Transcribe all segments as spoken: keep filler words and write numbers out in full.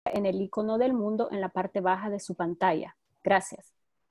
en el icono del mundo en la parte baja de su pantalla. Gracias.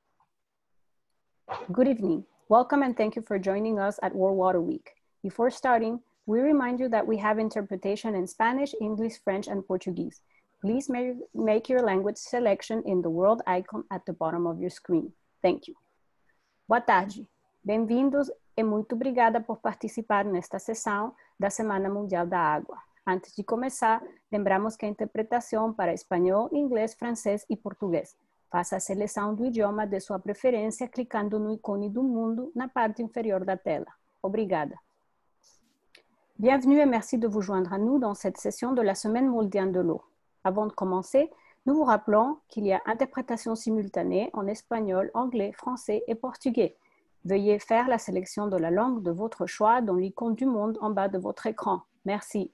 Good evening. Welcome and thank you for joining us at World Water Week. Before starting, we remind you that we have interpretation in Spanish, English, French, and Portuguese. Please make your language selection in the world icon at the bottom of your screen. Thank you. Boa tarde. Bem-vindos e muito obrigada por participar nesta sessão da Semana Mundial da Água. Antes de começar, lembramos que a interpretação para espanhol, inglês, francês e português. Faça a seleção do idioma de sua preferência clicando no ícone do mundo na parte inferior da tela. Obrigada. Bienvenue et merci de vous joindre à nous dans cette session de la Semaine mondiale de l'eau. Avant de commencer, nous vous rappelons qu'il y a interprétation simultanée en espagnol, anglais, français et portugais. Veuillez faire la sélection de la langue de votre choix dans l'icône du monde en bas de votre écran. Merci.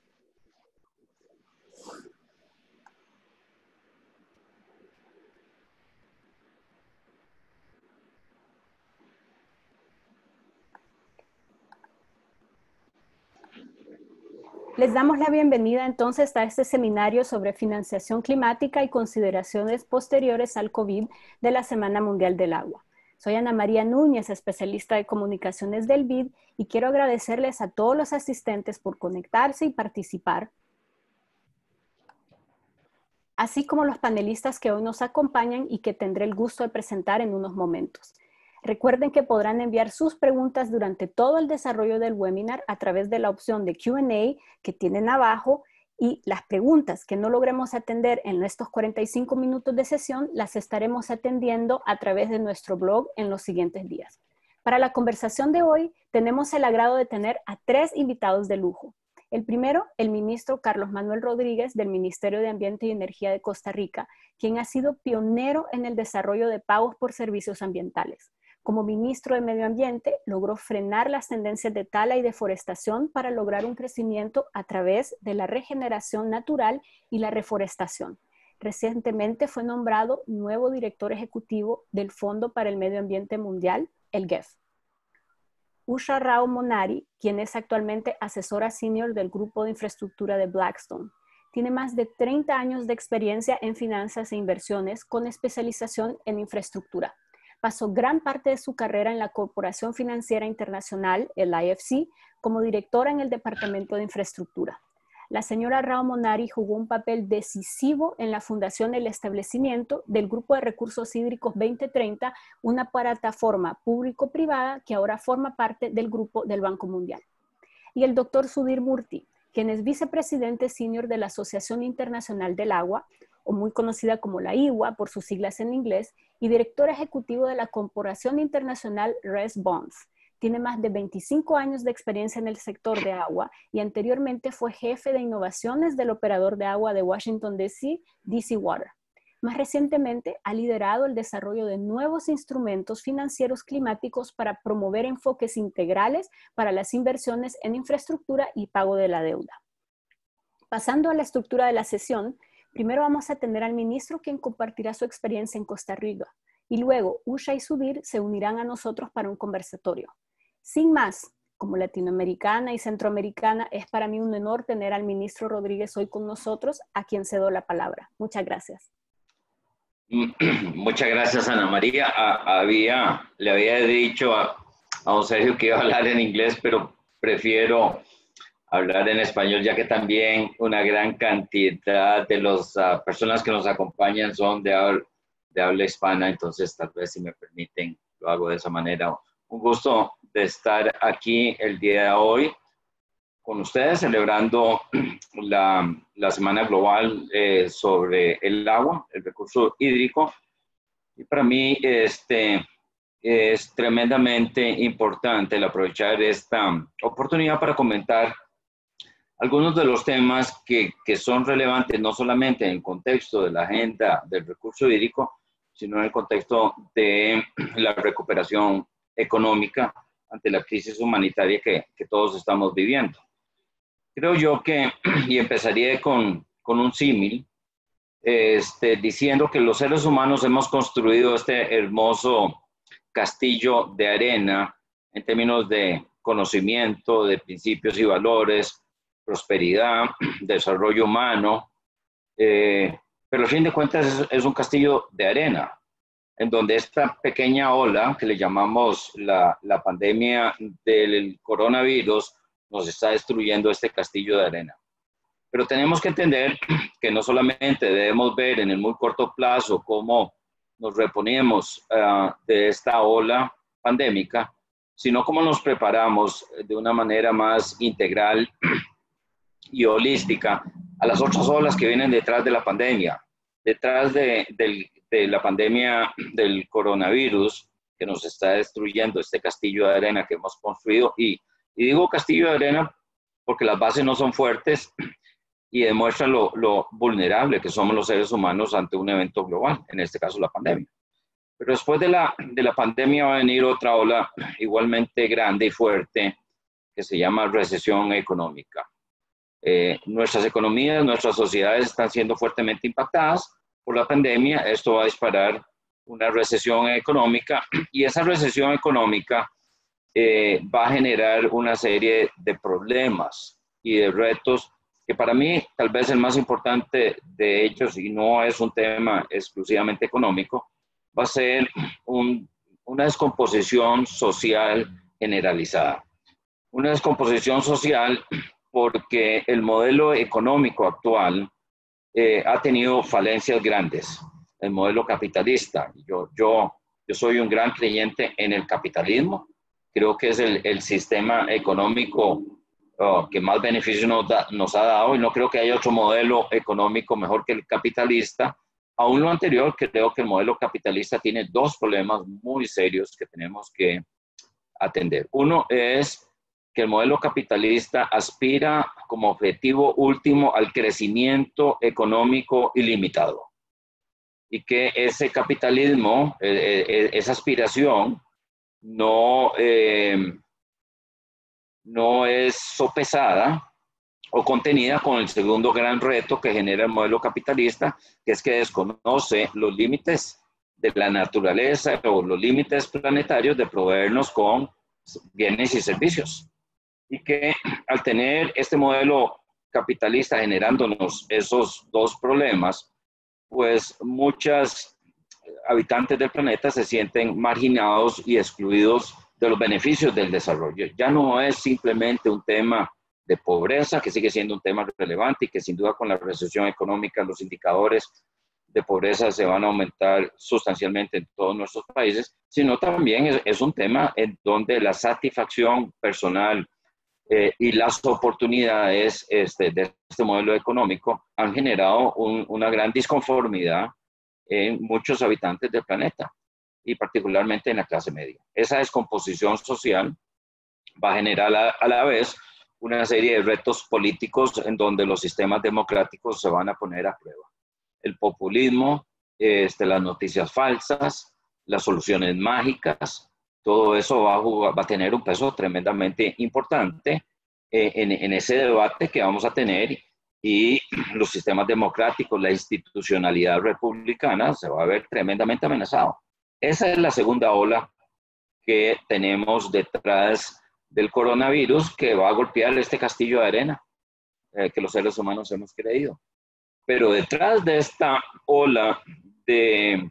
Les damos la bienvenida entonces a este seminario sobre financiación climática y consideraciones posteriores al COVID de la Semana Mundial del Agua. Soy Ana María Núñez, especialista de comunicaciones del B I D, y quiero agradecerles a todos los asistentes por conectarse y participar, así como los panelistas que hoy nos acompañan y que tendré el gusto de presentar en unos momentos. Recuerden que podrán enviar sus preguntas durante todo el desarrollo del webinar a través de la opción de Q and A que tienen abajo, y las preguntas que no logremos atender en estos cuarenta y cinco minutos de sesión las estaremos atendiendo a través de nuestro blog en los siguientes días. Para la conversación de hoy tenemos el agrado de tener a tres invitados de lujo. El primero, el ministro Carlos Manuel Rodríguez del Ministerio de Ambiente y Energía de Costa Rica, quien ha sido pionero en el desarrollo de pagos por servicios ambientales. Como ministro de Medio Ambiente, logró frenar las tendencias de tala y deforestación para lograr un crecimiento a través de la regeneración natural y la reforestación. Recientemente fue nombrado nuevo director ejecutivo del Fondo para el Medio Ambiente Mundial, el G E F. Usha Rao Monari, quien es actualmente asesora senior del Grupo de Infraestructura de Blackstone. Tiene más de treinta años de experiencia en finanzas e inversiones con especialización en infraestructura. Pasó gran parte de su carrera en la Corporación Financiera Internacional, el I F C, como directora en el Departamento de Infraestructura. La señora Rao Monari jugó un papel decisivo en la fundación y el establecimiento del Grupo de Recursos Hídricos veinte treinta, una plataforma público-privada que ahora forma parte del grupo del Banco Mundial. Y el doctor Sudhir Murthy, quien es vicepresidente senior de la Asociación Internacional del Agua, o muy conocida como la I W A por sus siglas en inglés, y director ejecutivo de la Corporación Internacional RES Bonds. Tiene más de veinticinco años de experiencia en el sector de agua y anteriormente fue jefe de innovaciones del operador de agua de Washington, D C, D C Water. Más recientemente ha liderado el desarrollo de nuevos instrumentos financieros climáticos para promover enfoques integrales para las inversiones en infraestructura y pago de la deuda. Pasando a la estructura de la sesión, primero vamos a tener al ministro, quien compartirá su experiencia en Costa Rica, y luego Usha y Sudhir se unirán a nosotros para un conversatorio. Sin más, como latinoamericana y centroamericana, es para mí un honor tener al ministro Rodríguez hoy con nosotros, a quien cedo la palabra. Muchas gracias. Muchas gracias, Ana María. Había, le había dicho a, a don Sergio que iba a hablar en inglés, pero prefiero hablar en español, ya que también una gran cantidad de las uh, personas que nos acompañan son de habla, de habla hispana, entonces tal vez si me permiten lo hago de esa manera. Un gusto de estar aquí el día de hoy con ustedes celebrando la, la Semana Global eh, sobre el agua, el recurso hídrico. Y para mí este, es tremendamente importante el aprovechar esta oportunidad para comentar algunos de los temas que, que son relevantes no solamente en el contexto de la agenda del recurso hídrico, sino en el contexto de la recuperación económica ante la crisis humanitaria que, que todos estamos viviendo. Creo yo que, y empezaría con, con un símil, este, diciendo que los seres humanos hemos construido este hermoso castillo de arena en términos de conocimiento, de principios y valores, prosperidad, desarrollo humano, eh, pero pero al fin de cuentas es, es un castillo de arena, en donde esta pequeña ola que le llamamos la, la pandemia del coronavirus nos está destruyendo este castillo de arena. Pero tenemos que entender que no solamente debemos ver en el muy corto plazo cómo nos reponemos uh, de esta ola pandémica, sino cómo nos preparamos de una manera más integral y holística a las otras olas que vienen detrás de la pandemia. Detrás de, de, de la pandemia del coronavirus que nos está destruyendo este castillo de arena que hemos construido. Y, y digo castillo de arena porque las bases no son fuertes y demuestra lo, lo vulnerable que somos los seres humanos ante un evento global, en este caso la pandemia. Pero después de la, de la pandemia va a venir otra ola igualmente grande y fuerte que se llama recesión económica. Eh, nuestras economías, nuestras sociedades están siendo fuertemente impactadas por la pandemia. Esto va a disparar una recesión económica y esa recesión económica eh, va a generar una serie de problemas y de retos que para mí tal vez el más importante de ellos, y no es un tema exclusivamente económico, va a ser un, una descomposición social generalizada. Una descomposición social porque el modelo económico actual eh, ha tenido falencias grandes. El modelo capitalista. Yo, yo, yo soy un gran creyente en el capitalismo. Creo que es el, el sistema económico uh, que más beneficios nos, da, nos ha dado y no creo que haya otro modelo económico mejor que el capitalista. Aún lo anterior, creo que el modelo capitalista tiene dos problemas muy serios que tenemos que atender. Uno es que el modelo capitalista aspira como objetivo último al crecimiento económico ilimitado y que ese capitalismo, eh, eh, esa aspiración no, eh, no es sopesada o contenida con el segundo gran reto que genera el modelo capitalista, que es que desconoce los límites de la naturaleza o los límites planetarios de proveernos con bienes y servicios. Y que al tener este modelo capitalista generándonos esos dos problemas, pues muchos habitantes del planeta se sienten marginados y excluidos de los beneficios del desarrollo. Ya no es simplemente un tema de pobreza, que sigue siendo un tema relevante y que sin duda con la recesión económica los indicadores de pobreza se van a aumentar sustancialmente en todos nuestros países, sino también es, es un tema en donde la satisfacción personal eh, y las oportunidades este, de este modelo económico han generado un, una gran disconformidad en muchos habitantes del planeta y particularmente en la clase media. Esa descomposición social va a generar a, a la vez una serie de retos políticos en donde los sistemas democráticos se van a poner a prueba. El populismo, este, las noticias falsas, las soluciones mágicas, todo eso va a, jugar, va a tener un peso tremendamente importante eh, en, en ese debate que vamos a tener y los sistemas democráticos, la institucionalidad republicana se va a ver tremendamente amenazado. Esa es la segunda ola que tenemos detrás del coronavirus que va a golpear este castillo de arena eh, que los seres humanos hemos creído. Pero detrás de esta ola de,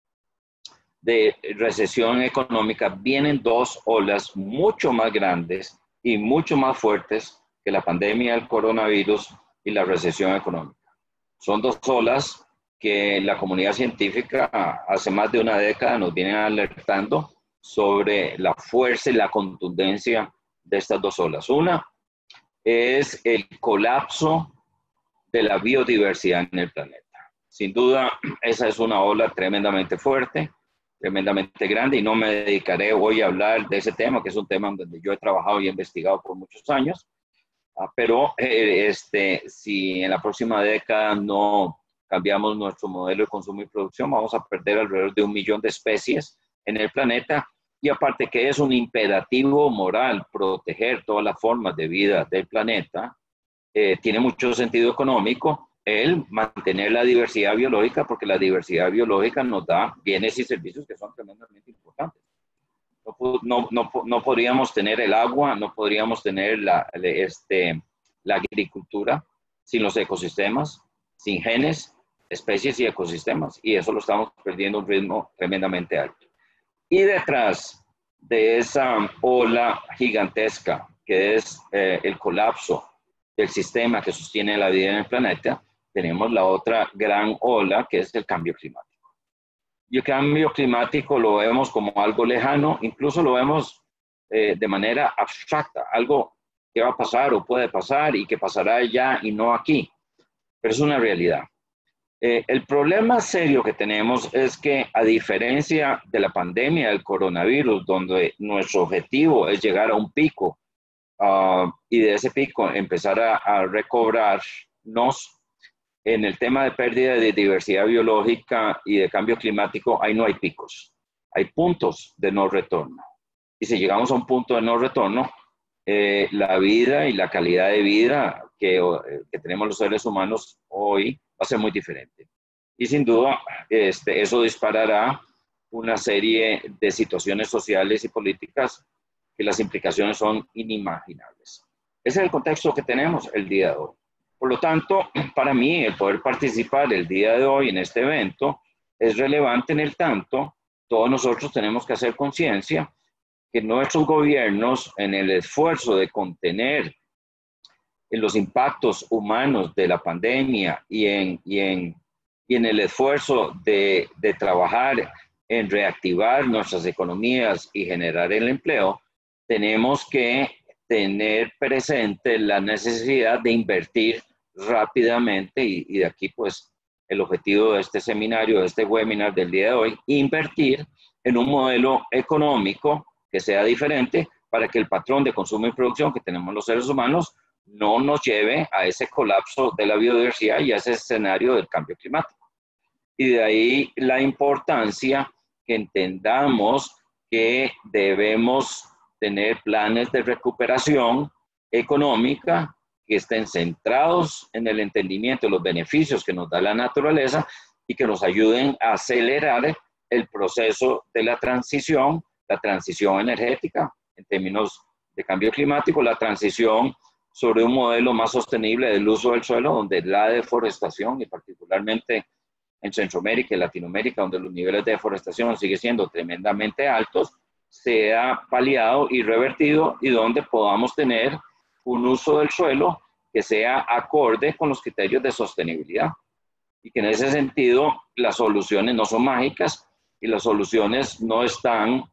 de recesión económica vienen dos olas mucho más grandes y mucho más fuertes que la pandemia del coronavirus y la recesión económica. Son dos olas que la comunidad científica hace más de una década nos viene alertando sobre la fuerza y la contundencia de estas dos olas. Una es el colapso de la biodiversidad en el planeta. Sin duda, esa es una ola tremendamente fuerte, tremendamente grande, y no me dedicaré hoy a hablar de ese tema, que es un tema donde yo he trabajado y he investigado por muchos años, uh, pero eh, este, si en la próxima década no cambiamos nuestro modelo de consumo y producción, vamos a perder alrededor de un millón de especies en el planeta, y aparte que es un imperativo moral proteger todas las formas de vida del planeta, eh, tiene mucho sentido económico el mantener la diversidad biológica, porque la diversidad biológica nos da bienes y servicios que son tremendamente importantes. No, no, no, no podríamos tener el agua, no podríamos tener la, este, la agricultura sin los ecosistemas, sin genes, especies y ecosistemas, y eso lo estamos perdiendo a un ritmo tremendamente alto. Y detrás de esa ola gigantesca que es eh, el colapso del sistema que sostiene la vida en el planeta, tenemos la otra gran ola que es el cambio climático. Y el cambio climático lo vemos como algo lejano, incluso lo vemos eh, de manera abstracta, algo que va a pasar o puede pasar y que pasará allá y no aquí, pero es una realidad. Eh, el problema serio que tenemos es que, a diferencia de la pandemia del coronavirus, donde nuestro objetivo es llegar a un pico uh, y de ese pico empezar a, a recobrarnos, en el tema de pérdida de diversidad biológica y de cambio climático, ahí no hay picos, hay puntos de no retorno. Y si llegamos a un punto de no retorno, eh, la vida y la calidad de vida que, que tenemos los seres humanos hoy va a ser muy diferente. Y sin duda, este, eso disparará una serie de situaciones sociales y políticas que las implicaciones son inimaginables. Ese es el contexto que tenemos el día de hoy. Por lo tanto, para mí, el poder participar el día de hoy en este evento es relevante en el tanto, todos nosotros tenemos que hacer conciencia que nuestros gobiernos, en el esfuerzo de contener en los impactos humanos de la pandemia y en, y en, y en el esfuerzo de, de trabajar en reactivar nuestras economías y generar el empleo, tenemos que tener presente la necesidad de invertir rápidamente y, y de aquí pues el objetivo de este seminario, de este webinar del día de hoy, invertir en un modelo económico que sea diferente para que el patrón de consumo y producción que tenemos los seres humanos no nos lleve a ese colapso de la biodiversidad y a ese escenario del cambio climático. Y de ahí la importancia que entendamos que debemos tener planes de recuperación económica que estén centrados en el entendimiento de los beneficios que nos da la naturaleza y que nos ayuden a acelerar el proceso de la transición, la transición energética en términos de cambio climático, la transición sobre un modelo más sostenible del uso del suelo, donde la deforestación, y particularmente en Centroamérica y Latinoamérica, donde los niveles de deforestación siguen siendo tremendamente altos, sea paliado y revertido y donde podamos tener un uso del suelo que sea acorde con los criterios de sostenibilidad. Y que en ese sentido las soluciones no son mágicas y las soluciones no están,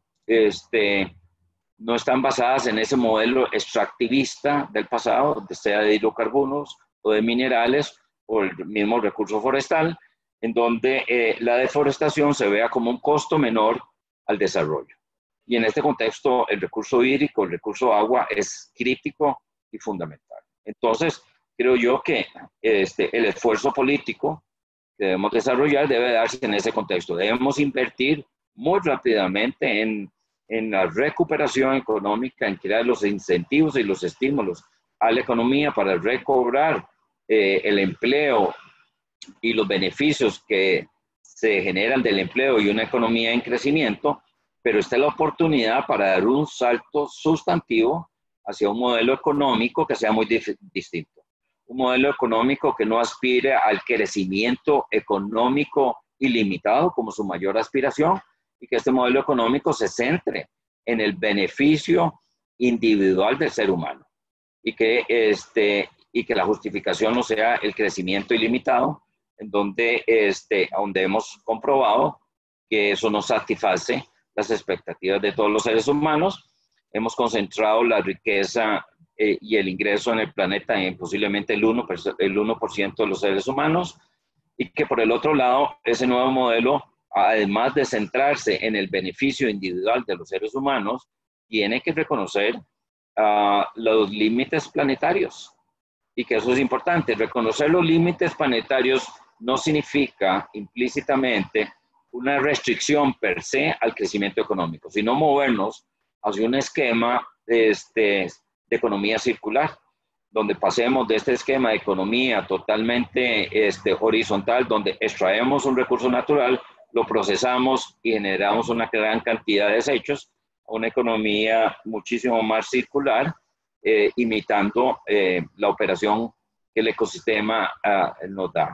este, no están basadas en ese modelo extractivista del pasado, sea de hidrocarburos o de minerales o el mismo recurso forestal, en donde eh, la deforestación se vea como un costo menor al desarrollo. Y en este contexto, el recurso hídrico, el recurso agua es crítico y fundamental. Entonces, creo yo que este, el esfuerzo político que debemos desarrollar debe darse en ese contexto. Debemos invertir muy rápidamente en, en la recuperación económica, en crear los incentivos y los estímulos a la economía para recobrar eh, el empleo y los beneficios que se generan del empleo y una economía en crecimiento, pero esta es la oportunidad para dar un salto sustantivo hacia un modelo económico que sea muy distinto. Un modelo económico que no aspire al crecimiento económico ilimitado como su mayor aspiración y que este modelo económico se centre en el beneficio individual del ser humano y que, este, y que la justificación no sea el crecimiento ilimitado, en donde, este, donde hemos comprobado que eso no satisface las expectativas de todos los seres humanos. Hemos concentrado la riqueza eh, y el ingreso en el planeta en posiblemente el uno por ciento de los seres humanos, y que por el otro lado, ese nuevo modelo, además de centrarse en el beneficio individual de los seres humanos, tiene que reconocer uh, los límites planetarios, y que eso es importante. Reconocer los límites planetarios no significa implícitamente una restricción per se al crecimiento económico, sino movernos hacia un esquema este, de economía circular, donde pasemos de este esquema de economía totalmente este, horizontal, donde extraemos un recurso natural, lo procesamos y generamos una gran cantidad de desechos, a una economía muchísimo más circular, eh, imitando eh, la operación que el ecosistema uh, nos da.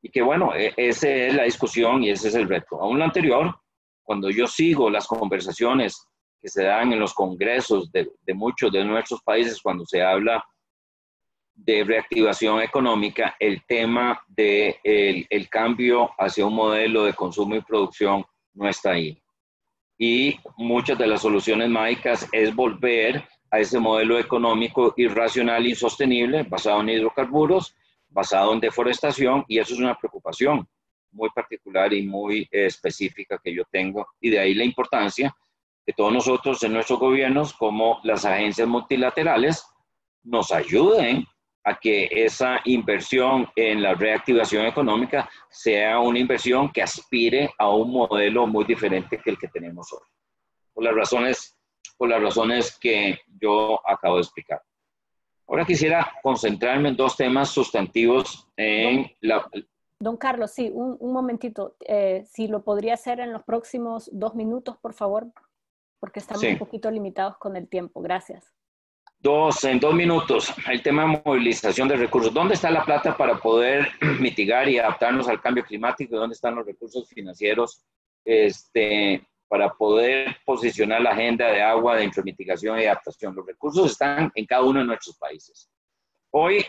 Y que bueno, e esa es la discusión y ese es el reto. Aún lo anterior, cuando yo sigo las conversaciones que se dan en los congresos de, de muchos de nuestros países cuando se habla de reactivación económica, el tema del de el cambio hacia un modelo de consumo y producción no está ahí. Y muchas de las soluciones mágicas es volver a ese modelo económico irracional e insostenible, basado en hidrocarburos, basado en deforestación, y eso es una preocupación muy particular y muy eh, específica que yo tengo, y de ahí la importancia que todos nosotros en nuestros gobiernos, como las agencias multilaterales, nos ayuden a que esa inversión en la reactivación económica sea una inversión que aspire a un modelo muy diferente que el que tenemos hoy, por las razones, por las razones que yo acabo de explicar. Ahora quisiera concentrarme en dos temas sustantivos en don, la... Don Carlos, sí, un, un momentito. Eh, si lo podría hacer en los próximos dos minutos, por favor, porque estamos Sí. un poquito limitados con el tiempo. Gracias. Dos, en dos minutos, el tema de movilización de recursos. ¿Dónde está la plata para poder mitigar y adaptarnos al cambio climático? ¿Dónde están los recursos financieros este, para poder posicionar la agenda de agua dentro de mitigación y adaptación? Los recursos están en cada uno de nuestros países. Hoy,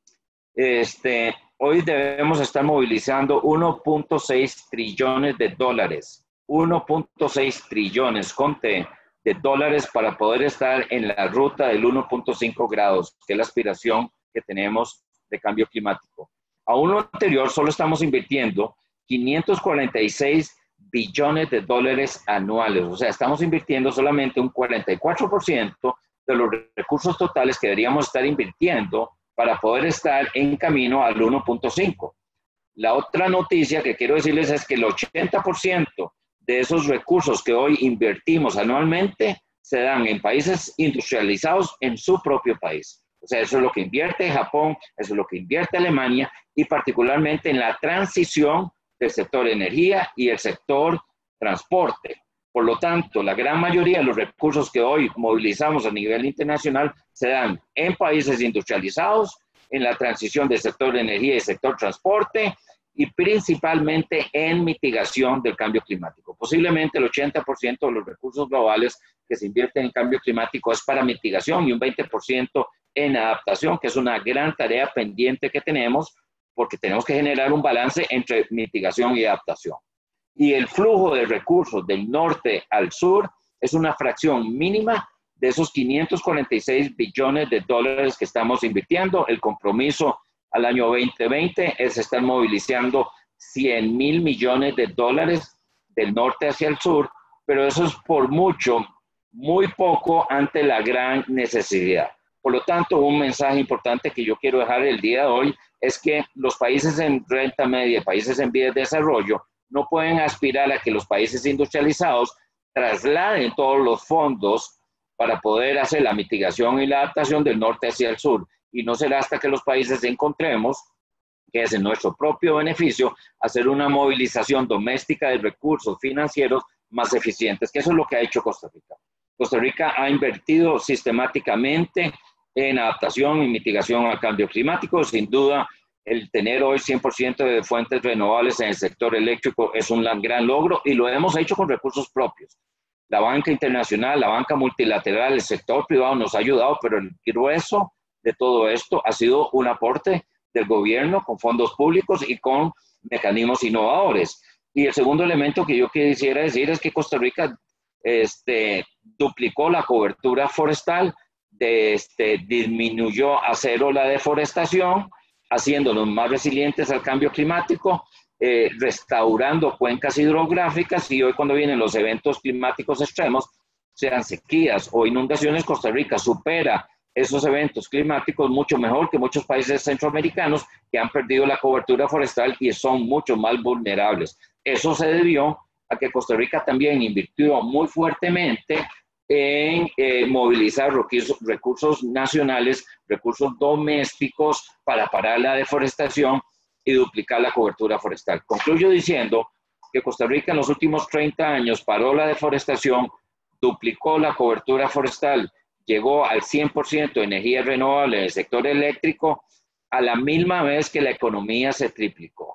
este, hoy debemos estar movilizando uno punto seis trillones de dólares. uno punto seis trillones, conte, de dólares para poder estar en la ruta del uno punto cinco grados, que es la aspiración que tenemos de cambio climático. Aún lo anterior, solo estamos invirtiendo quinientos cuarenta y seis billones de dólares anuales. O sea, estamos invirtiendo solamente un cuarenta y cuatro por ciento de los recursos totales que deberíamos estar invirtiendo para poder estar en camino al uno punto cinco. La otra noticia que quiero decirles es que el ochenta por ciento de esos recursos que hoy invertimos anualmente se dan en países industrializados en su propio país. O sea, eso es lo que invierte Japón, eso es lo que invierte Alemania, y particularmente en la transición del sector energía y el sector transporte. Por lo tanto, la gran mayoría de los recursos que hoy movilizamos a nivel internacional se dan en países industrializados, en la transición del sector de energía y sector transporte, y principalmente en mitigación del cambio climático. Posiblemente el ochenta por ciento de los recursos globales que se invierten en cambio climático es para mitigación y un veinte por ciento en adaptación, que es una gran tarea pendiente que tenemos, porque tenemos que generar un balance entre mitigación y adaptación. Y el flujo de recursos del norte al sur es una fracción mínima de esos quinientos cuarenta y seis billones de dólares que estamos invirtiendo. El compromiso al año veinte veinte es estar movilizando cien mil millones de dólares del norte hacia el sur, pero eso es por mucho, muy poco ante la gran necesidad. Por lo tanto, un mensaje importante que yo quiero dejar el día de hoy es que los países en renta media, países en vías de desarrollo, no pueden aspirar a que los países industrializados trasladen todos los fondos para poder hacer la mitigación y la adaptación del norte hacia el sur. Y no será hasta que los países encontremos que es en nuestro propio beneficio hacer una movilización doméstica de recursos financieros más eficientes, que eso es lo que ha hecho Costa Rica. Costa Rica ha invertido sistemáticamente en adaptación y mitigación al cambio climático. Sin duda, el tener hoy cien por ciento de fuentes renovables en el sector eléctrico es un gran logro y lo hemos hecho con recursos propios. La banca internacional, la banca multilateral, el sector privado nos ha ayudado, pero el grueso de todo esto ha sido un aporte del gobierno con fondos públicos y con mecanismos innovadores. Y el segundo elemento que yo quisiera decir es que Costa Rica este, duplicó la cobertura forestal, de, este, disminuyó a cero la deforestación, haciéndonos más resilientes al cambio climático, eh, restaurando cuencas hidrográficas, y hoy cuando vienen los eventos climáticos extremos, sean sequías o inundaciones, Costa Rica supera esos eventos climáticos mucho mejor que muchos países centroamericanos que han perdido la cobertura forestal y son mucho más vulnerables. Eso se debió a que Costa Rica también invirtió muy fuertemente en eh, movilizar recursos, recursos nacionales, recursos domésticos para parar la deforestación y duplicar la cobertura forestal. Concluyo diciendo que Costa Rica en los últimos treinta años paró la deforestación, duplicó la cobertura forestal, llegó al cien por ciento de energía renovable en el sector eléctrico, a la misma vez que la economía se triplicó.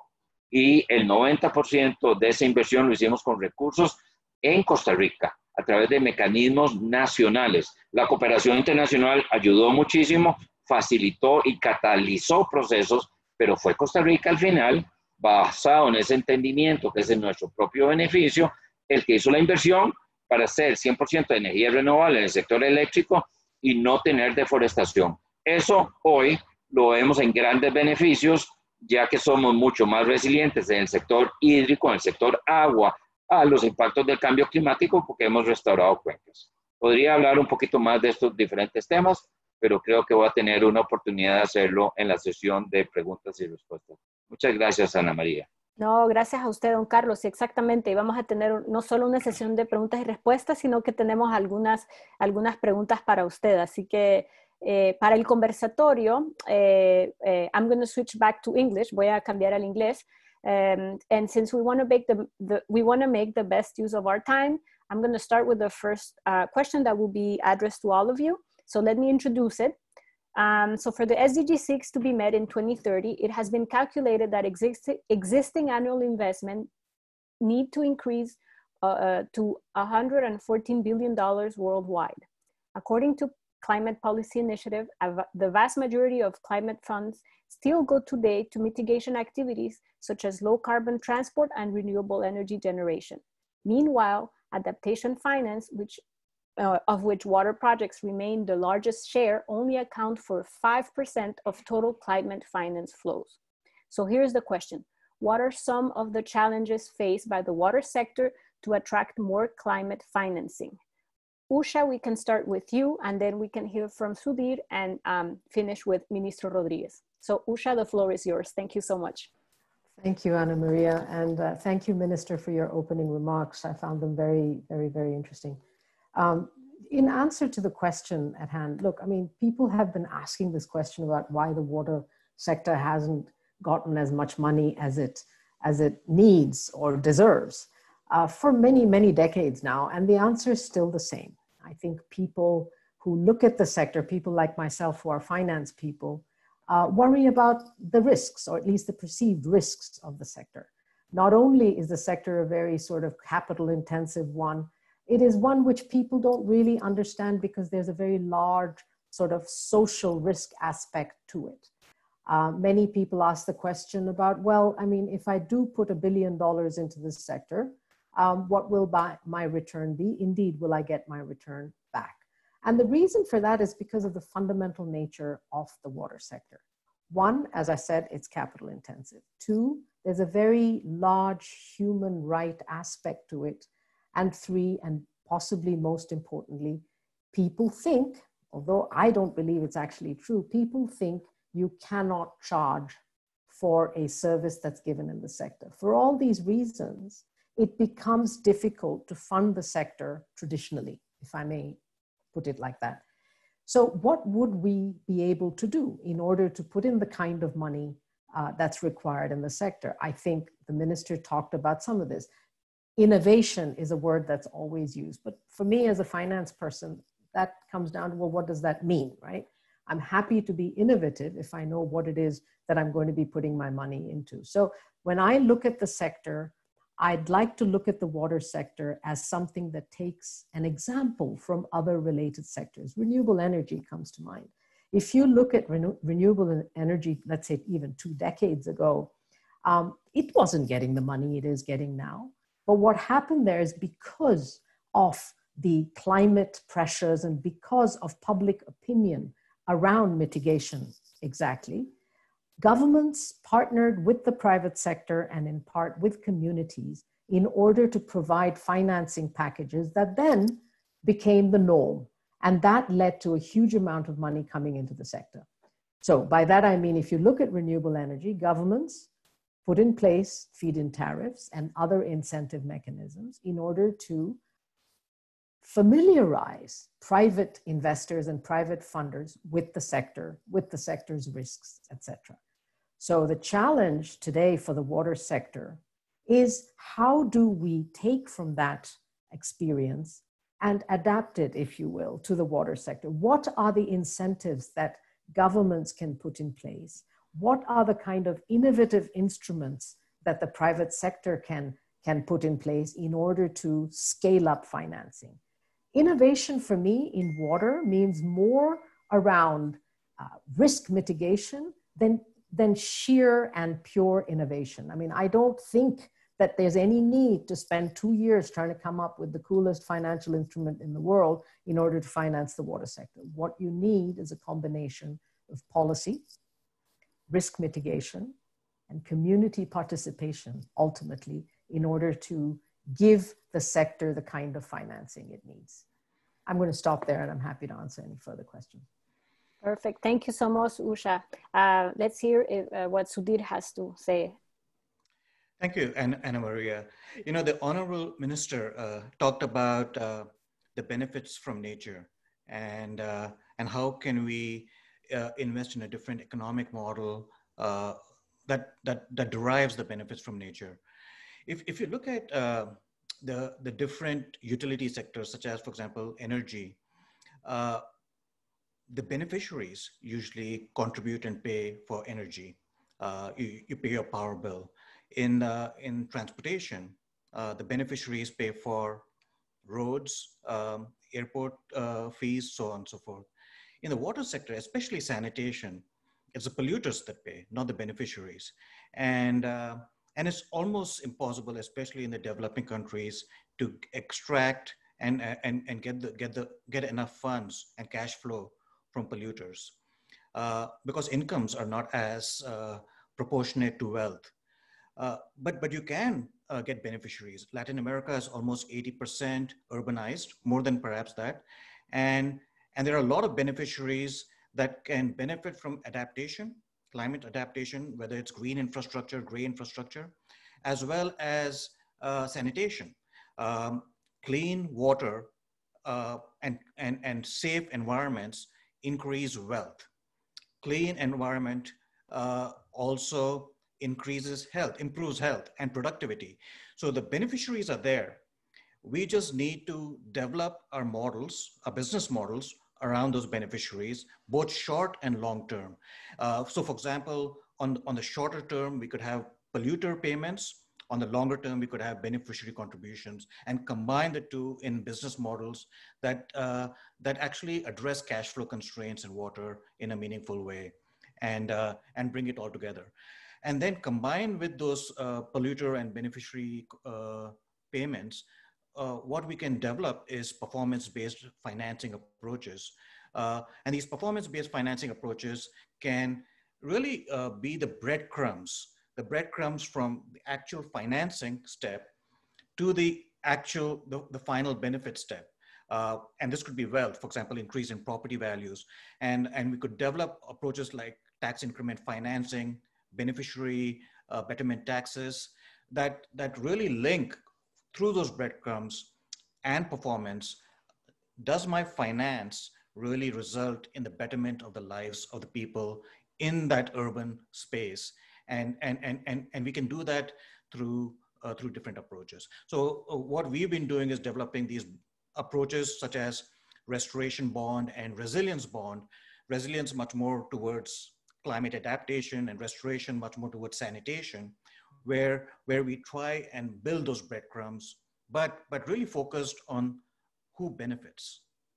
y el noventa por ciento de esa inversión lo hicimos con recursos en Costa Rica, a través de mecanismos nacionales. La cooperación internacional ayudó muchísimo, facilitó y catalizó procesos, pero fue Costa Rica al final, basado en ese entendimiento que es en nuestro propio beneficio, el que hizo la inversión para hacer cien por ciento de energía renovable en el sector eléctrico y no tener deforestación. Eso hoy lo vemos en grandes beneficios, ya que somos mucho más resilientes en el sector hídrico, en el sector agua, a los impactos del cambio climático, porque hemos restaurado cuencas. Podría hablar un poquito más de estos diferentes temas, pero creo que voy a tener una oportunidad de hacerlo en la sesión de preguntas y respuestas. Muchas gracias, Ana María. No, gracias a usted, don Carlos. Sí, exactamente. Y vamos a tener no solo una sesión de preguntas y respuestas, sino que tenemos algunas, algunas preguntas para usted. Así que eh, para el conversatorio, eh, eh, I'm going to switch back to English. Voy a cambiar al inglés. Um, and since we want to make the, the we want to make the best use of our time, I'm going to start with the first uh, question that will be addressed to all of you. So let me introduce it. Um, so for the S D G six to be met in twenty thirty, it has been calculated that exist existing annual investment need to increase uh, uh, to one hundred fourteen billion dollars worldwide. According to Climate Policy Initiative, the vast majority of climate funds still go today to mitigation activities such as low carbon transport and renewable energy generation. Meanwhile, adaptation finance, which Uh, of which water projects remain the largest share, only account for five percent of total climate finance flows. So here's the question. What are some of the challenges faced by the water sector to attract more climate financing? Usha, we can start with you, and then we can hear from Sudhir and um, finish with Ministro Rodriguez. So Usha, the floor is yours. Thank you so much. Thank you, Ana Maria, and uh, thank you, Minister, for your opening remarks. I found them very, very, very interesting. Um, in answer to the question at hand, look, I mean, people have been asking this question about why the water sector hasn't gotten as much money as it, as it needs or deserves uh, for many, many decades now. And the answer is still the same. I think people who look at the sector, people like myself who are finance people, uh, worry about the risks, or at least the perceived risks of the sector. Not only is the sector a very sort of capital intensive one, it is one which people don't really understand because there's a very large sort of social risk aspect to it. Uh, many people ask the question about, well, I mean, if I do put a billion dollars into this sector, um, what will my, my return be? Indeed, will I get my return back? And the reason for that is because of the fundamental nature of the water sector. One, as I said, it's capital intensive. Two, there's a very large human right aspect to it. And three, and possibly most importantly, people think, although I don't believe it's actually true, people think you cannot charge for a service that's given in the sector. For all these reasons, it becomes difficult to fund the sector traditionally, if I may put it like that. So what would we be able to do in order to put in the kind of money uh, that's required in the sector? I think the minister talked about some of this. Innovation is a word that's always used. But for me as a finance person, that comes down to, well, what does that mean, right? I'm happy to be innovative if I know what it is that I'm going to be putting my money into. So when I look at the sector, I'd like to look at the water sector as something that takes an example from other related sectors. Renewable energy comes to mind. If you look at renew renewable energy, let's say even two decades ago, um, it wasn't getting the money it is getting now. But what happened there is because of the climate pressures and because of public opinion around mitigation, exactly, governments partnered with the private sector and in part with communities in order to provide financing packages that then became the norm. And that led to a huge amount of money coming into the sector. So by that, I mean, if you look at renewable energy, governments put in place feed-in tariffs and other incentive mechanisms in order to familiarize private investors and private funders with the sector, with the sector's risks, et cetera. So the challenge today for the water sector is how do we take from that experience and adapt it, if you will, to the water sector? What are the incentives that governments can put in place? What are the kind of innovative instruments that the private sector can, can put in place in order to scale up financing. Innovation for me in water means more around uh, risk mitigation than, than sheer and pure innovation. I mean, I don't think that there's any need to spend two years trying to come up with the coolest financial instrument in the world in order to finance the water sector. What you need is a combination of policy, risk mitigation, and community participation, ultimately, in order to give the sector the kind of financing it needs. I'm going to stop there, and I'm happy to answer any further questions. Perfect. Thank you so much, Usha. Uh, let's hear if, uh, what Sudhir has to say. Thank you, Anna Maria. You know, the Honorable Minister uh, talked about uh, the benefits from nature and, uh, and how can we uh, invest in a different economic model uh, that, that, that derives the benefits from nature. If, if you look at uh, the, the different utility sectors, such as, for example, energy, uh, the beneficiaries usually contribute and pay for energy. Uh, you, you pay your power bill. In, uh, in transportation, uh, the beneficiaries pay for roads, um, airport uh, fees, so on and so forth. In the water sector, especially sanitation, it's the polluters that pay, not the beneficiaries. And, uh, and it's almost impossible, especially in the developing countries, to extract and, and, and get, the, get, the, get enough funds and cash flow from polluters uh, because incomes are not as uh, proportionate to wealth. Uh, but, but you can uh, get beneficiaries. Latin America is almost eighty percent urbanized, more than perhaps that. And, and there are a lot of beneficiaries that can benefit from adaptation, climate adaptation, whether it's green infrastructure, gray infrastructure, as well as uh, sanitation. Um, clean water uh, and, and, and safe environments increase wealth. Clean environment uh, also increases health, improves health and productivity. So the beneficiaries are there. We just need to develop our models, our business models around those beneficiaries, both short and long term. Uh, so for example, on, on the shorter term, we could have polluter payments. On the longer term, we could have beneficiary contributions and combine the two in business models that, uh, that actually address cash flow constraints in water in a meaningful way and, uh, and bring it all together. And then combined with those uh, polluter and beneficiary uh, payments, uh, what we can develop is performance-based financing approaches. Uh, and these performance-based financing approaches can really uh, be the breadcrumbs, the breadcrumbs from the actual financing step to the actual, the, the final benefit step. Uh, and this could be wealth, for example, increase in property values. And, and we could develop approaches like tax increment financing, beneficiary uh, betterment taxes that, that really link through those breadcrumbs and performance. Does my finance really result in the betterment of the lives of the people in that urban space? And, and, and, and, and we can do that through, uh, through different approaches. So uh, what we've been doing is developing these approaches such as restoration bond and resilience bond. Resilience much more towards climate adaptation and restoration much more towards sanitation, where, where we try and build those breadcrumbs, but, but really focused on who benefits.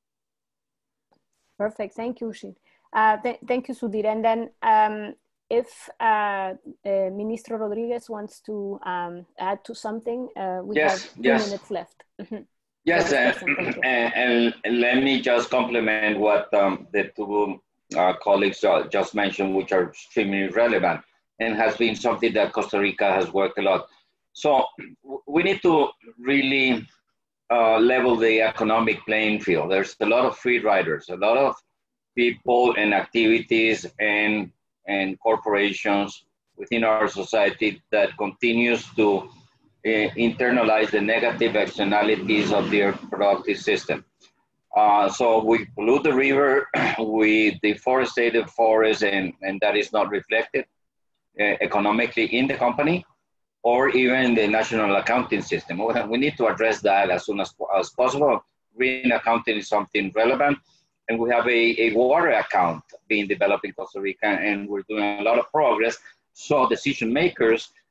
Perfect, thank you, Ushir. Uh, th thank you, Sudhir. And then um, if uh, uh, Ministro Rodriguez wants to um, add to something, uh, we yes, have two yes. minutes left. Yes, and, and, and let me just complement what um, the two uh, colleagues uh, just mentioned, which are extremely relevant and has been something that Costa Rica has worked a lot. So we need to really uh, level the economic playing field. There's a lot of free riders, a lot of people and activities and, and corporations within our society that continues to uh, internalize the negative externalities of their productive system. Uh, so we pollute the river, we deforestate the forest, and, and that is not reflected uh, economically in the company or even in the national accounting system. We need to address that as soon as, as possible. Green accounting is something relevant, and we have a, a water account being developed in Costa Rica, and we're doing a lot of progress. So decision makers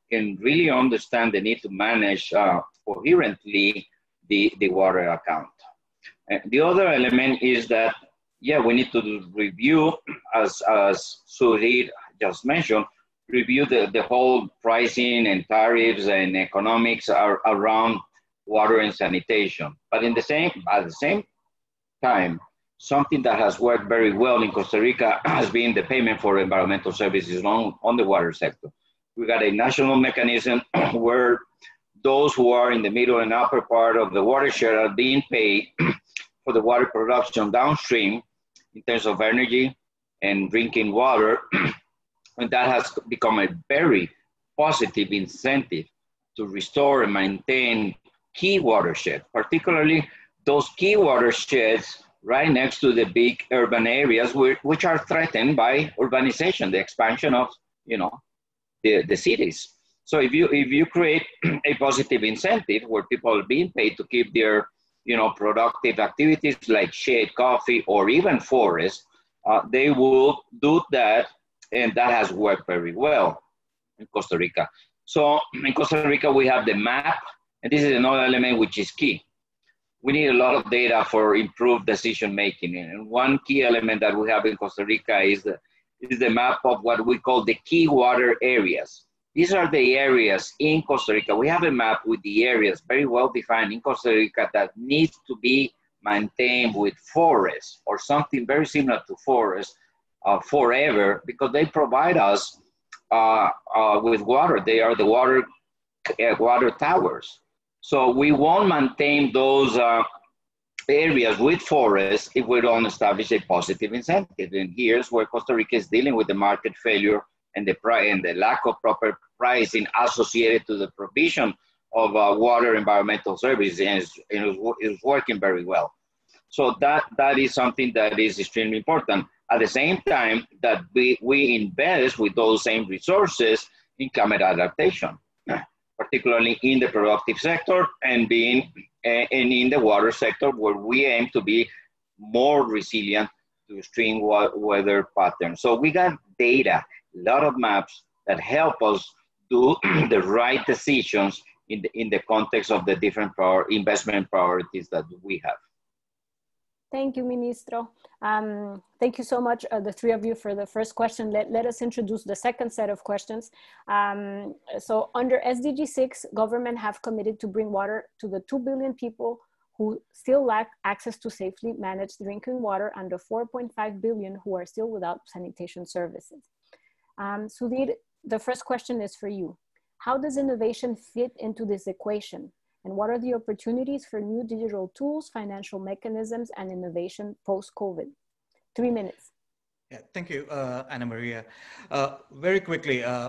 can really understand the need to manage uh, coherently the, the water account. And the other element is that, yeah, we need to review, as, as Sudhir just mentioned, review the, the whole pricing and tariffs and economics are around water and sanitation. But in the same, at the same time, something that has worked very well in Costa Rica has been the payment for environmental services on, on the water sector. We got a national mechanism where those who are in the middle and upper part of the watershed are being paid for the water production downstream in terms of energy and drinking water. And that has become a very positive incentive to restore and maintain key watersheds, particularly those key watersheds right next to the big urban areas which are threatened by urbanization, the expansion of, you know, the, the cities. So if you, if you create a positive incentive where people are being paid to keep their, you know, productive activities like shade, coffee, or even forest, uh, they will do that, and that has worked very well in Costa Rica. So in Costa Rica, we have the map, and this is another element which is key. We need a lot of data for improved decision-making. And one key element that we have in Costa Rica is the, is the map of what we call the key water areas. These are the areas in Costa Rica. We have a map with the areas very well defined in Costa Rica that needs to be maintained with forests or something very similar to forests uh, forever, because they provide us uh, uh, with water. They are the water, uh, water towers. So we won't maintain those uh, areas with forests if we don't establish a positive incentive. And here's where Costa Rica is dealing with the market failure and the, and the lack of proper pricing associated to the provision of uh, water environmental services, and it's, it's, it's working very well. So that, that is something that is extremely important. At the same time that we, we invest with those same resources in climate adaptation, particularly in the productive sector and being uh, and in the water sector, where we aim to be more resilient to extreme weather patterns. So we got data, a lot of maps that help us do the right decisions in the, in the context of the different prior, investment priorities that we have. Thank you, Ministro. Um, thank you so much, uh, the three of you, for the first question. Let, let us introduce the second set of questions. Um, so under S D G six, government have committed to bring water to the two billion people who still lack access to safely managed drinking water and the four point five billion who are still without sanitation services. Um, Sudhir, the first question is for you. How does innovation fit into this equation? And what are the opportunities for new digital tools, financial mechanisms, and innovation post-COVID? Three minutes. Yeah, thank you, uh, Ana Maria. Uh, very quickly, uh,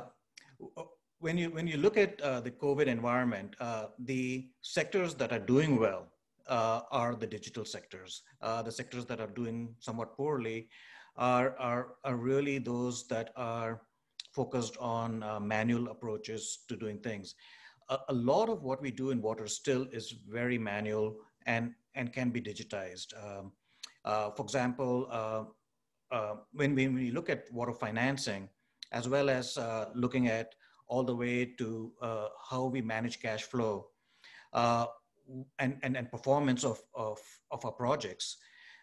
when you when you look at uh, the COVID environment, uh, the sectors that are doing well uh, are the digital sectors. Uh, the sectors that are doing somewhat poorly are are, are really those that are focused on uh, manual approaches to doing things. A lot of what we do in water still is very manual and, and can be digitized. Um, uh, for example, uh, uh, when, we, when we look at water financing, as well as uh, looking at all the way to uh, how we manage cash flow uh, and, and, and performance of, of, of our projects,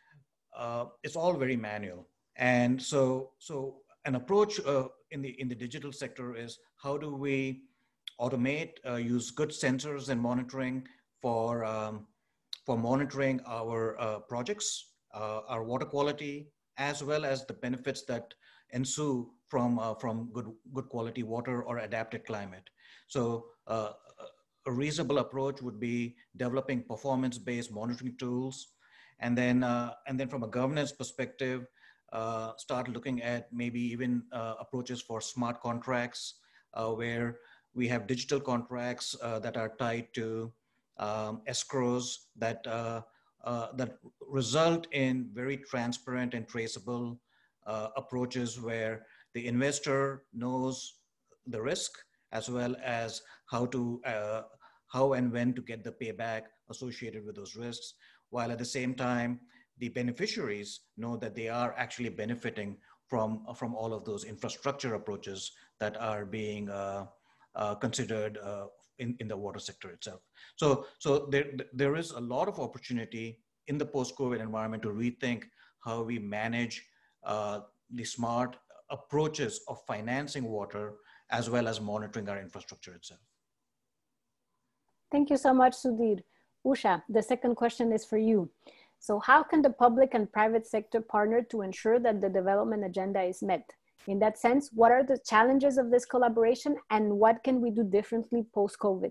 uh, it's all very manual. And so, so an approach uh, in, the, in the digital sector is how do we automate, uh, use good sensors and monitoring for, um, for monitoring our uh, projects, uh, our water quality, as well as the benefits that ensue from, uh, from good, good quality water or adapted climate. So uh, a reasonable approach would be developing performance-based monitoring tools. And then, uh, and then from a governance perspective, uh, start looking at maybe even uh, approaches for smart contracts, uh, where we have digital contracts uh, that are tied to um, escrows that, uh, uh, that result in very transparent and traceable uh, approaches where the investor knows the risk as well as how to, uh, how and when to get the payback associated with those risks, while at the same time, the beneficiaries know that they are actually benefiting from, from all of those infrastructure approaches that are being uh, uh, considered uh, in, in the water sector itself. So, so there, there is a lot of opportunity in the post-COVID environment to rethink how we manage uh, the smart approaches of financing water as well as monitoring our infrastructure itself. Thank you so much, Sudhir. Usha, the second question is for you. So how can the public and private sector partner to ensure that the development agenda is met? In that sense, what are the challenges of this collaboration and what can we do differently post-COVID?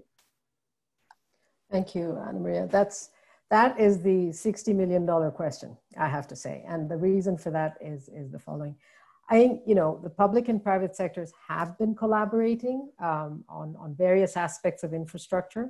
Thank you, Ana Maria. That's, that is the sixty million dollar question, I have to say. And the reason for that is, is the following. I think, you know, the public and private sectors have been collaborating um, on, on various aspects of infrastructure.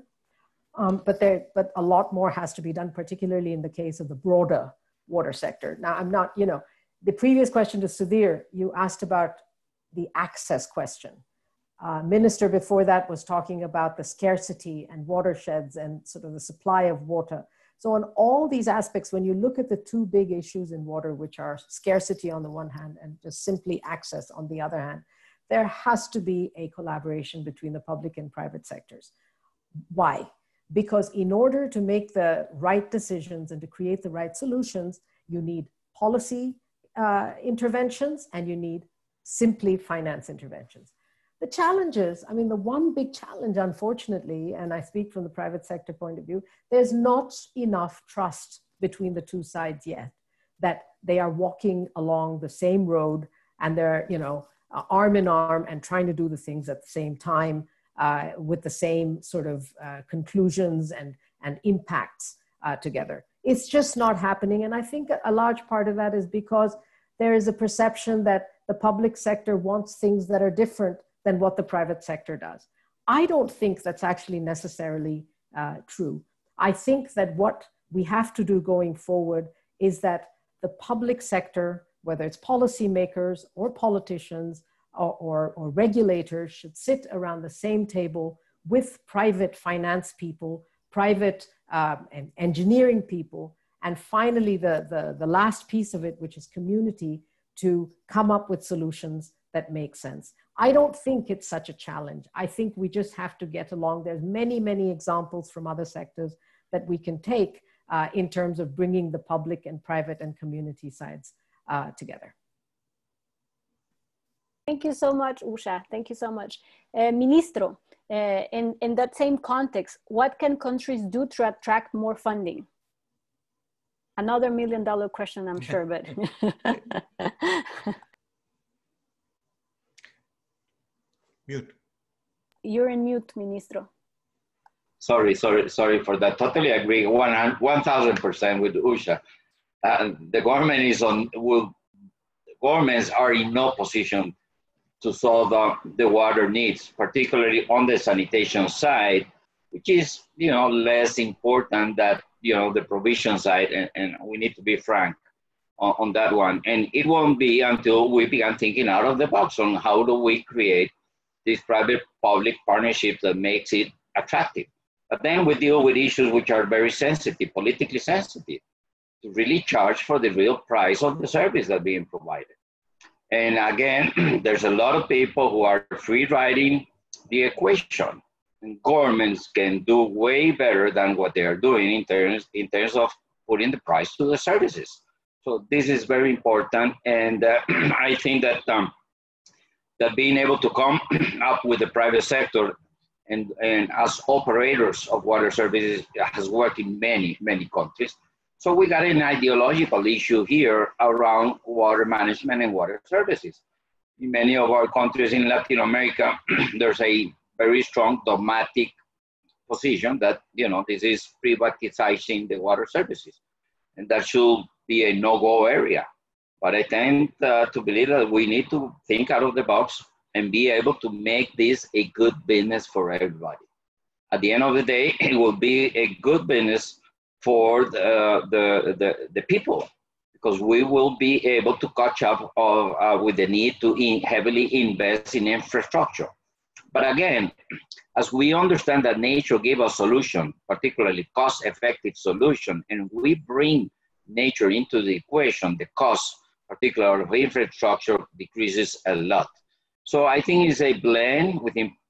Um, but there, but a lot more has to be done, particularly in the case of the broader water sector. Now, I'm not, you know, the previous question to Sudhir, you asked about the access question. Uh, Minister before that was talking about the scarcity and watersheds and sort of the supply of water. So on all these aspects, when you look at the two big issues in water, which are scarcity on the one hand and just simply access on the other hand, there has to be a collaboration between the public and private sectors. Why? Because in order to make the right decisions and to create the right solutions, you need policy uh, interventions and you need simply finance interventions. The challenges, I mean, the one big challenge, unfortunately, and I speak from the private sector point of view, there's not enough trust between the two sides yet, that they are walking along the same road and they're, you know, arm in arm and trying to do the things at the same time. Uh, with the same sort of uh, conclusions and, and impacts uh, together. It's just not happening. And I think a large part of that is because there is a perception that the public sector wants things that are different than what the private sector does. I don't think that's actually necessarily uh, true. I think that what we have to do going forward is that the public sector, whether it's policymakers or politicians, Or, or, or regulators should sit around the same table with private finance people, private um, and engineering people, and finally the, the, the last piece of it, which is community, to come up with solutions that make sense. I don't think it's such a challenge. I think we just have to get along. There's many, many examples from other sectors that we can take uh, in terms of bringing the public and private and community sides uh, together. Thank you so much, Usha. Thank you so much. Uh, Ministro, uh, in, in that same context, what can countries do to attract more funding? Another million dollar question, I'm sure, but. Mute. You're in mute, Ministro. Sorry, sorry, sorry for that. Totally agree, one thousand percent with Usha. Uh, the government is on, will, governments are in no position to solve uh, the water needs, particularly on the sanitation side, which is, you know, less important than, you know, the provision side, and, and we need to be frank on, on that one. And it won't be until we begin thinking out of the box on how do we create this private-public partnership that makes it attractive. But then we deal with issues which are very sensitive, politically sensitive, to really charge for the real price of the service that's being provided. And again, there's a lot of people who are free riding the equation. And governments can do way better than what they are doing in terms, in terms of putting the price to the services. So this is very important. And uh, I think that, um, that being able to come up with the private sector and, and as operators of water services has worked in many, many countries. So we got an ideological issue here around water management and water services. In many of our countries in Latin America, there's a very strong dogmatic position that, you know, this is privatizing the water services. And that should be a no-go area. But I tend uh, to believe that we need to think out of the box and be able to make this a good business for everybody. At the end of the day, it will be a good business for the, the, the, the people, because we will be able to catch up of, uh, with the need to in heavily invest in infrastructure. But again, as we understand that nature gave us solution, particularly cost-effective solution, and we bring nature into the equation, the cost, particularly of infrastructure, decreases a lot. So I think it's a blend within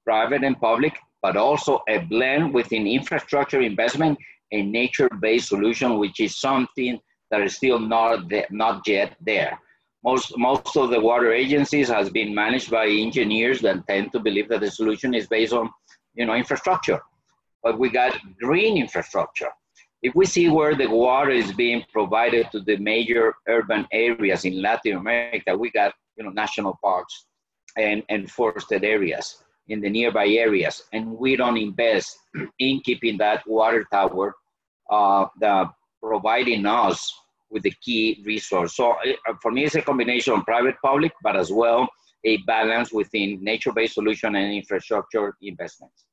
private and public, but also a blend within infrastructure investment and nature-based solution, which is something that is still not, the, not yet there. Most, most of the water agencies has been managed by engineers that tend to believe that the solution is based on, you know, infrastructure. But we got green infrastructure. If we see where the water is being provided to the major urban areas in Latin America, we got, you know, national parks and, and forested areas in the nearby areas, and we don't invest in keeping that water tower uh, the, providing us with the key resource. So uh, for me, it's a combination of private, public, but as well a balance within nature-based solution and infrastructure investments.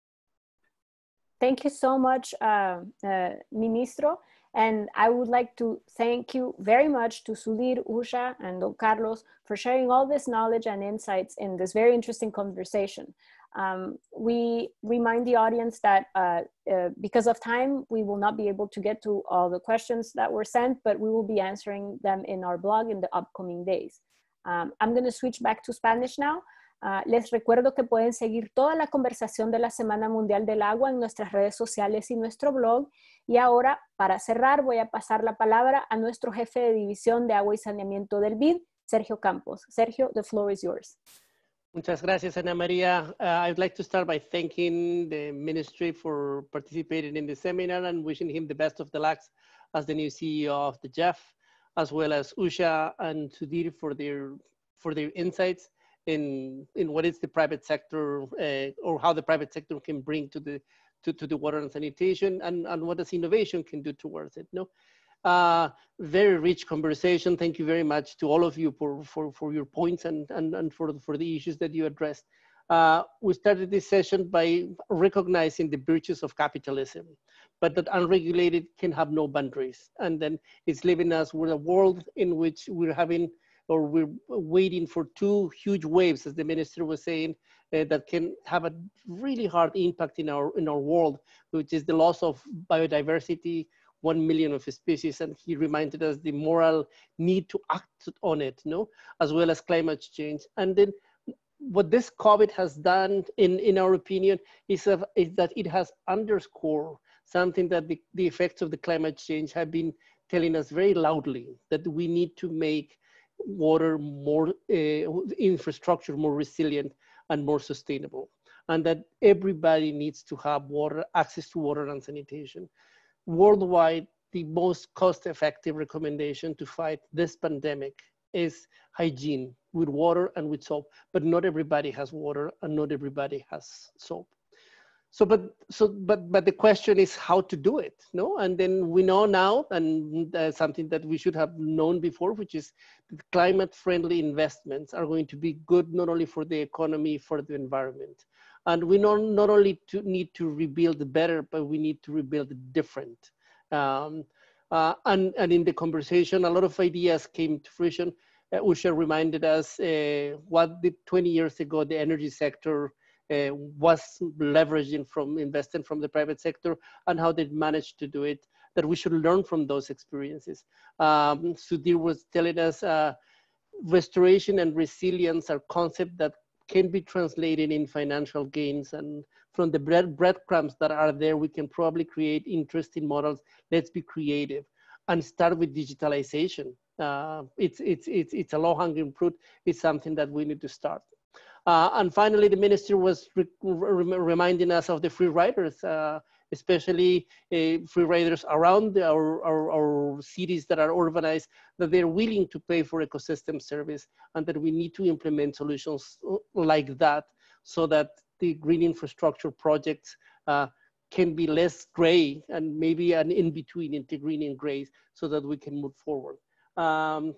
Thank you so much, uh, uh, Ministro. And I would like to thank you very much to Sudhir, Usha, and Don Carlos for sharing all this knowledge and insights in this very interesting conversation. Um, we remind the audience that uh, uh, because of time, we will not be able to get to all the questions that were sent, but we will be answering them in our blog in the upcoming days. Um, I'm going to switch back to Spanish now. Uh, les recuerdo que pueden seguir toda la conversación de la Semana Mundial del Agua en nuestras redes sociales y nuestro blog. Y ahora, para cerrar, voy a pasar la palabra a nuestro jefe de división de agua y saneamiento del B I D, Sergio Campos. Sergio, the floor is yours. Muchas gracias, Ana Maria. Uh, I'd like to start by thanking the ministry for participating in the seminar and wishing him the best of the lucks as the new C E O of the J E F, as well as Usha and Sudhir for their, for their insights in, in what is the private sector uh, or how the private sector can bring to the, to, to the water and sanitation, and, and what does innovation can do towards it. No? Uh, very rich conversation. Thank you very much to all of you for, for, for your points and, and, and for, for the issues that you addressed. Uh, we started this session by recognizing the virtues of capitalism, but that unregulated can have no boundaries. And then it's leaving us with a world in which we're having, or we're waiting for two huge waves, as the minister was saying, uh, that can have a really hard impact in our, in our world, which is the loss of biodiversity, one million of species, and he reminded us the moral need to act on it, no? As well as climate change. And then what this COVID has done, in, in our opinion, is, a, is that it has underscored something that the, the effects of the climate change have been telling us very loudly, that we need to make water more, uh, infrastructure more resilient and more sustainable. And that everybody needs to have water, access to water and sanitation. Worldwide, the most cost-effective recommendation to fight this pandemic is hygiene with water and with soap, but not everybody has water and not everybody has soap. So, but, so, but, but the question is how to do it, no? And then we know now, and uh, something that we should have known before, which is that climate-friendly investments are going to be good not only for the economy, for the environment. And we not, not only to need to rebuild better, but we need to rebuild different. Um, uh, and, and in the conversation, a lot of ideas came to fruition. Uh, Usha reminded us uh, what the twenty years ago, the energy sector uh, was leveraging from investing from the private sector and how they managed to do it, that we should learn from those experiences. Um, Sudhir was telling us uh, restoration and resilience are concepts that can be translated in financial gains, and from the bread, breadcrumbs that are there, we can probably create interesting models. Let's be creative and start with digitalization. Uh, it's, it's, it's, it's a low-hanging fruit. It's something that we need to start. Uh, and finally, the minister was re re reminding us of the free riders, uh, especially uh, free riders around the, our, our, our cities that are urbanized, that they're willing to pay for ecosystem service, and that we need to implement solutions like that so that the green infrastructure projects uh, can be less gray and maybe an in-between into green and gray so that we can move forward. Um,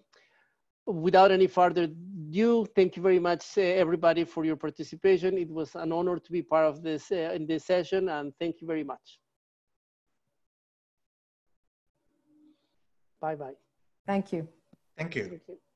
without any further ado, thank you very much, uh, everybody, for your participation. It was an honor to be part of this uh, in this session, and thank you very much. Bye-bye. Thank you. Thank you. Thank you.